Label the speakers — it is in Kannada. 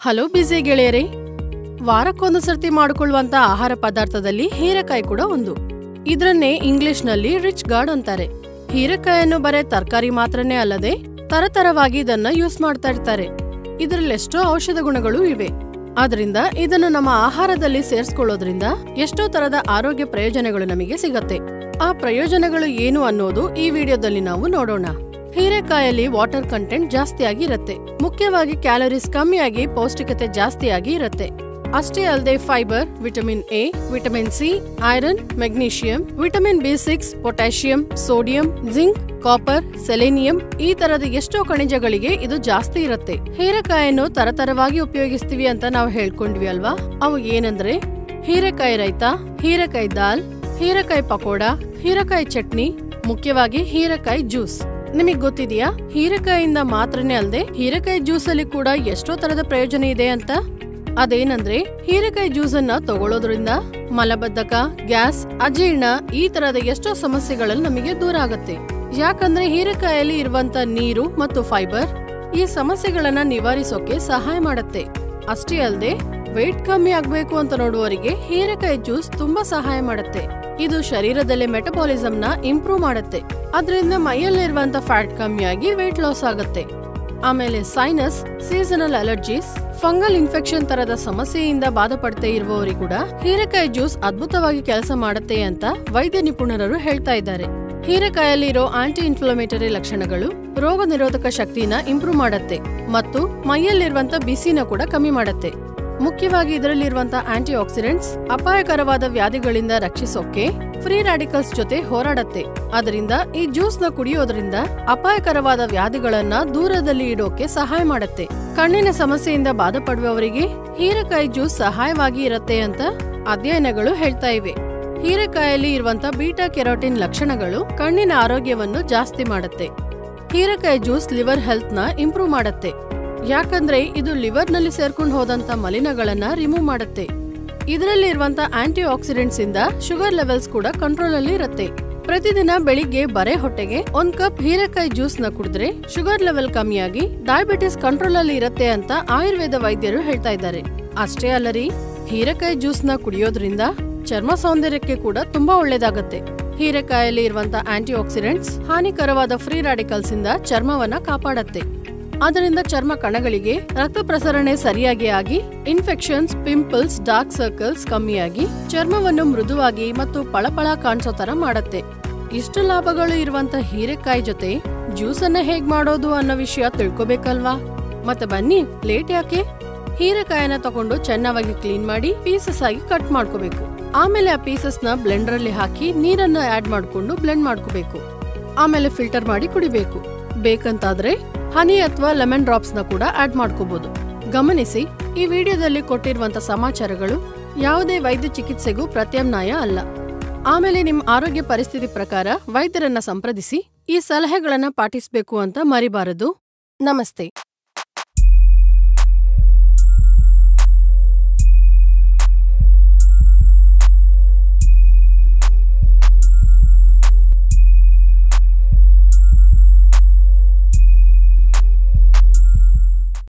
Speaker 1: ಹಲೋ ಬಿಸಿ ಗೆಳೆಯರೇ, ವಾರಕ್ಕೊಂದು ಸರ್ತಿ ಮಾಡಿಕೊಳ್ಳುವಂತ ಆಹಾರ ಪದಾರ್ಥದಲ್ಲಿ ಹೀರೆಕಾಯಿ ಕೂಡ ಒಂದು. ಇದನ್ನೇ ಇಂಗ್ಲಿಷ್ನಲ್ಲಿ ರಿಚ್ ಗಾರ್ಡ್ ಅಂತಾರೆ. ಹೀರೆಕಾಯನ್ನು ಬರೇ ತರಕಾರಿ ಮಾತ್ರನೇ ಅಲ್ಲದೆ ತರತರವಾಗಿ ಇದನ್ನ ಯೂಸ್ ಮಾಡ್ತಾ ಇರ್ತಾರೆ. ಇದರಲ್ಲಿ ಎಷ್ಟೋ ಔಷಧ ಗುಣಗಳು ಇವೆ. ಆದ್ರಿಂದ ಇದನ್ನು ನಮ್ಮ ಆಹಾರದಲ್ಲಿ ಸೇರಿಸ್ಕೊಳ್ಳೋದ್ರಿಂದ ಎಷ್ಟೋ ತರದ ಆರೋಗ್ಯ ಪ್ರಯೋಜನಗಳು ನಮಗೆ ಸಿಗತ್ತೆ. ಆ ಪ್ರಯೋಜನಗಳು ಏನು ಅನ್ನೋದು ಈ ವಿಡಿಯೋದಲ್ಲಿ ನಾವು ನೋಡೋಣ. ಹೀರೆಕಾಯಲ್ಲಿ ವಾಟರ್ ಕಂಟೆಂಟ್ ಜಾಸ್ತಿಯಾಗಿ ಇರುತ್ತೆ. ಮುಖ್ಯವಾಗಿ ಕ್ಯಾಲೋರೀಸ್ ಕಮ್ಮಿಯಾಗಿ ಪೌಷ್ಟಿಕತೆ ಜಾಸ್ತಿಯಾಗಿ ಇರುತ್ತೆ. ಅಷ್ಟೇ ಅಲ್ಲದೆ fibre, vitamin A, vitamin C, iron, magnesium, vitamin ಬಿ6, potassium, sodium, zinc, copper, selenium ಈ ತರದ ಎಷ್ಟೋ ಖನಿಜಗಳಿಗೆ ಇದು ಜಾಸ್ತಿ ಇರುತ್ತೆ. ಹೀರೆಕಾಯನ್ನು ತರತರವಾಗಿ ಉಪಯೋಗಿಸ್ತೀವಿ ಅಂತ ನಾವು ಹೇಳ್ಕೊಂಡ್ವಿ ಅಲ್ವಾ? ಅವು ಏನಂದ್ರೆ ಹೀರೆಕಾಯಿ ರೈತ, ಹೀರೆಕಾಯಿ ದಾಲ್, ಹೀರೆಕಾಯಿ ಪಕೋಡ, ಹೀರೆಕಾಯಿ ಚಟ್ನಿ, ಮುಖ್ಯವಾಗಿ ಹೀರೆಕಾಯಿ ಜ್ಯೂಸ್. ನಿಮಗ್ ಗೊತ್ತಿದೆಯಾ ಹೀರೆಕಾಯಿಂದ ಮಾತ್ರನೇ ಅಲ್ಲದೆ ಹೀರೆಕಾಯಿ ಜ್ಯೂಸ್ ಅಲ್ಲಿ ಕೂಡ ಎಷ್ಟೋ ತರದ ಪ್ರಯೋಜನ ಇದೆ ಅಂತ? ಅದೇನಂದ್ರೆ ಹೀರೆಕಾಯಿ ಜ್ಯೂಸ್ ಅನ್ನ ತಗೊಳ್ಳೋದ್ರಿಂದ ಮಲಬದ್ಧಕ, ಗ್ಯಾಸ್, ಅಜೀರ್ಣ ಈ ತರದ ಎಷ್ಟೋ ಸಮಸ್ಯೆಗಳಲ್ಲಿ ನಮಗೆ ದೂರ ಆಗತ್ತೆ. ಯಾಕಂದ್ರೆ ಹೀರೆಕಾಯಲ್ಲಿ ಇರುವಂತ ನೀರು ಮತ್ತು ಫೈಬರ್ ಈ ಸಮಸ್ಯೆಗಳನ್ನ ನಿವಾರಿಸೋಕೆ ಸಹಾಯ ಮಾಡುತ್ತೆ. ಅಷ್ಟೇ ಅಲ್ಲದೆ ವೆಯ್ಟ್ ಕಮ್ಮಿ ಆಗ್ಬೇಕು ಅಂತ ನೋಡುವವರಿಗೆ ಹೀರೆಕಾಯಿ ಜ್ಯೂಸ್ ತುಂಬಾ ಸಹಾಯ ಮಾಡುತ್ತೆ. ಇದು ಶರೀರದಲ್ಲಿ ಮೆಟಬಾಲಿಸಂ ನ ಇಂಪ್ರೂವ್ ಮಾಡುತ್ತೆ. ಅದರಿಂದ ಮೈಯಲ್ಲಿರುವಂತ ಫ್ಯಾಟ್ ಕಮ್ಮಿಯಾಗಿ ವೆಯ್ಟ್ ಲಾಸ್ ಆಗುತ್ತೆ. ಆಮೇಲೆ sinus, seasonal allergies, fungal infection ತರದ ಸಮಸ್ಯೆಯಿಂದ ಬಾಧಪಡ್ತಾ ಇರುವವರಿಗೆ ಕೂಡ ಹೀರೆಕಾಯಿ ಜ್ಯೂಸ್ ಅದ್ಭುತವಾಗಿ ಕೆಲಸ ಮಾಡುತ್ತೆ ಅಂತ ವೈದ್ಯ ನಿಪುಣರು ಹೇಳ್ತಾ ಇದ್ದಾರೆ. ಹೀರೆಕಾಯಲ್ಲಿ ಇರೋ ಆಂಟಿ ಇನ್ಫ್ಲಮೇಟರಿ ಲಕ್ಷಣಗಳು ರೋಗ ನಿರೋಧಕ ಶಕ್ತಿನ ಇಂಪ್ರೂವ್ ಮಾಡುತ್ತೆ ಮತ್ತು ಮೈಯಲ್ಲಿರುವಂತ ಬಿಸಿನ ಕೂಡ ಕಮ್ಮಿ ಮಾಡುತ್ತೆ. ಮುಖ್ಯವಾಗಿ ಇದರಲ್ಲಿರುವಂತ ಆಂಟಿ ಆಕ್ಸಿಡೆಂಟ್ಸ್ ಅಪಾಯಕರವಾದ ವ್ಯಾಧಿಗಳಿಂದ ರಕ್ಷಿಸೋಕೆ ಫ್ರೀ ರಾಡಿಕಲ್ಸ್ ಜೊತೆ ಹೋರಾಡತ್ತೆ. ಅದರಿಂದ ಈ ಜ್ಯೂಸ್ ನ ಕುಡಿಯೋದ್ರಿಂದ ಅಪಾಯಕರವಾದ ವ್ಯಾಧಿಗಳನ್ನ ದೂರದಲ್ಲಿ ಇಡೋಕೆ ಸಹಾಯ ಮಾಡುತ್ತೆ. ಕಣ್ಣಿನ ಸಮಸ್ಯೆಯಿಂದ ಬಾಧಪಡುವವರಿಗೆ ಹೀರೆಕಾಯಿ ಜ್ಯೂಸ್ ಸಹಾಯವಾಗಿ ಇರುತ್ತೆ ಅಂತ ಅಧ್ಯಯನಗಳು ಹೇಳ್ತಾ ಇವೆ. ಹೀರೆಕಾಯಲ್ಲಿ ಇರುವಂತ ಬೀಟಾ ಕೆರೋಟಿನ್ ಲಕ್ಷಣಗಳು ಕಣ್ಣಿನ ಆರೋಗ್ಯವನ್ನು ಜಾಸ್ತಿ ಮಾಡುತ್ತೆ. ಹೀರೆಕಾಯಿ ಜ್ಯೂಸ್ ಲಿವರ್ ಹೆಲ್ತ್ ನ ಇಂಪ್ರೂವ್ ಮಾಡುತ್ತೆ. ಯಾಕಂದ್ರೆ ಇದು ಲಿವರ್ ನಲ್ಲಿ ಸೇರ್ಕೊಂಡು ಹೋದಂತ ಮಲಿನಗಳನ್ನ ರಿಮೂವ್ ಮಾಡುತ್ತೆ. ಇದರಲ್ಲಿ ಇರುವಂತ ಆಂಟಿ ಆಕ್ಸಿಡೆಂಟ್ಸ್ ಇಂದ ಶುಗರ್ ಲೆವೆಲ್ಸ್ ಕೂಡ ಕಂಟ್ರೋಲ್ ಅಲ್ಲಿ ಇರುತ್ತೆ. ಪ್ರತಿದಿನ ಬೆಳಿಗ್ಗೆ ಬರೆ ಹೊಟ್ಟೆಗೆ 1 ಕಪ್ ಹೀರೆಕಾಯಿ ಜ್ಯೂಸ್ ನ ಕುಡಿದ್ರೆ ಶುಗರ್ ಲೆವೆಲ್ ಕಮ್ಮಿಯಾಗಿ ಡಯಾಬಿಟಿಸ್ ಕಂಟ್ರೋಲ್ ಅಲ್ಲಿ ಇರುತ್ತೆ ಅಂತ ಆಯುರ್ವೇದ ವೈದ್ಯರು ಹೇಳ್ತಾ ಇದ್ದಾರೆ. ಅಷ್ಟೇ ಅಲ್ಲರಿ, ಹೀರೆಕಾಯಿ ಜ್ಯೂಸ್ ನ ಕುಡಿಯೋದ್ರಿಂದ ಚರ್ಮ ಸೌಂದರ್ಯಕ್ಕೆ ಕೂಡ ತುಂಬಾ ಒಳ್ಳೇದಾಗತ್ತೆ. ಹೀರೆಕಾಯಲ್ಲಿ ಇರುವಂತ ಆಂಟಿ ಆಕ್ಸಿಡೆಂಟ್ಸ್ ಹಾನಿಕರವಾದ ಫ್ರೀ ರಾಡಿಕಲ್ಸ್ ಇಂದ ಚರ್ಮವನ್ನ ಕಾಪಾಡತ್ತೆ. ಅದರಿಂದ ಚರ್ಮ ಕಣಗಳಿಗೆ ರಕ್ತ ಪ್ರಸರಣೆ ಸರಿಯಾಗಿ ಆಗಿ ಇನ್ಫೆಕ್ಷನ್ಸ್, ಪಿಂಪಲ್ಸ್, ಡಾರ್ಕ್ ಸರ್ಕಲ್ಸ್ ಕಮ್ಮಿಯಾಗಿ ಚರ್ಮವನ್ನು ಮೃದುವಾಗಿ ಮತ್ತು ಪಳಪಳ ಕಾಣಿಸೋ ತರ ಮಾಡತ್ತೆ. ಇಷ್ಟು ಲಾಭಗಳು ಇರುವಂತ ಹೀರೆಕಾಯಿ ಜೊತೆ ಜ್ಯೂಸ್ ಅನ್ನ ಹೇಗ್ ಮಾಡೋದು ಅನ್ನೋ ವಿಷಯ ತಿಳ್ಕೊಬೇಕಲ್ವಾ? ಮತ್ತೆ ಬನ್ನಿ, ಲೇಟ್ ಯಾಕೆ? ಹೀರೆಕಾಯನ್ನ ತಗೊಂಡು ಚೆನ್ನಾಗಿ ಕ್ಲೀನ್ ಮಾಡಿ ಪೀಸಸ್ ಆಗಿ ಕಟ್ ಮಾಡ್ಕೋಬೇಕು. ಆಮೇಲೆ ಆ ಪೀಸಸ್ ನ ಬ್ಲೆಂಡರ್ ಅಲ್ಲಿ ಹಾಕಿ ನೀರನ್ನ ಆಡ್ ಮಾಡ್ಕೊಂಡು ಬ್ಲೆಂಡ್ ಮಾಡ್ಕೋಬೇಕು. ಆಮೇಲೆ ಫಿಲ್ಟರ್ ಮಾಡಿ ಕುಡಿಬೇಕು. ಬೇಕಂತಾದ್ರೆ ಹನಿ ಅಥವಾ ಲೆಮನ್ ಡ್ರಾಪ್ಸ್ ನ ಕೂಡ ಆಡ್ ಮಾಡ್ಕೋಬಹುದು. ಗಮನಿಸಿ, ಈ ವಿಡಿಯೋದಲ್ಲಿ ಕೊಟ್ಟಿರುವಂತ ಸಮಾಚಾರಗಳು ಯಾವುದೇ ವೈದ್ಯ ಚಿಕಿತ್ಸೆಗೂ ಪ್ರತ್ಯಾಮ್ನಾಯ ಅಲ್ಲ. ಆಮೇಲೆ ನಿಮ್ಮ ಆರೋಗ್ಯ ಪರಿಸ್ಥಿತಿ ಪ್ರಕಾರ ವೈದ್ಯರನ್ನ ಸಂಪ್ರದಿಸಿ ಈ ಸಲಹೆಗಳನ್ನ ಪಾಟಿಸಬೇಕು ಅಂತ ಮರಿಬಾರದು. ನಮಸ್ತೆ.